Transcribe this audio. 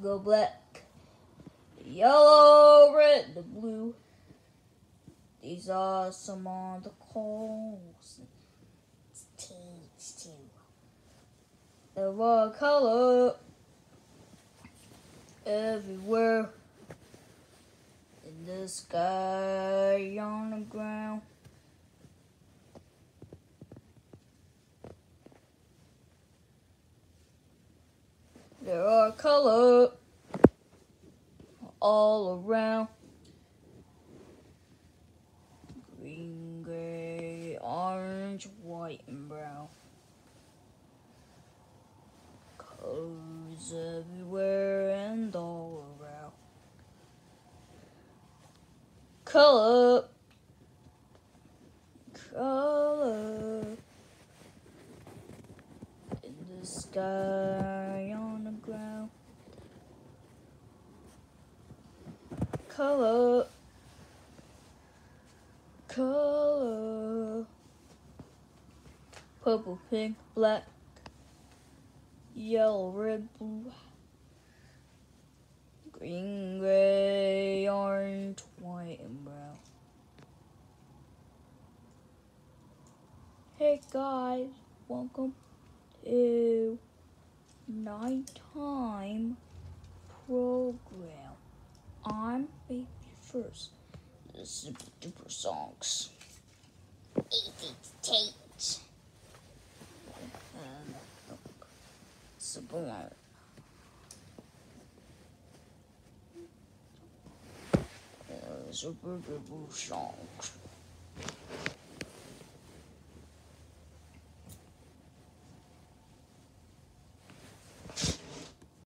go black, yellow, red, the blue. These are some of the calls. It's too. There are color everywhere. In the sky, on the ground. There are color all around. Green, gray, orange, white, and brown. Colors everywhere and all around. Color, in the sky, on the ground. Color, purple, pink, black, yellow, red, blue, green, gray, orange, white, and brown. Hey guys, welcome to Nighttime Program. I'm Baby First. The Super Duper Songs. Tate. Sublime. Super Duper Songs.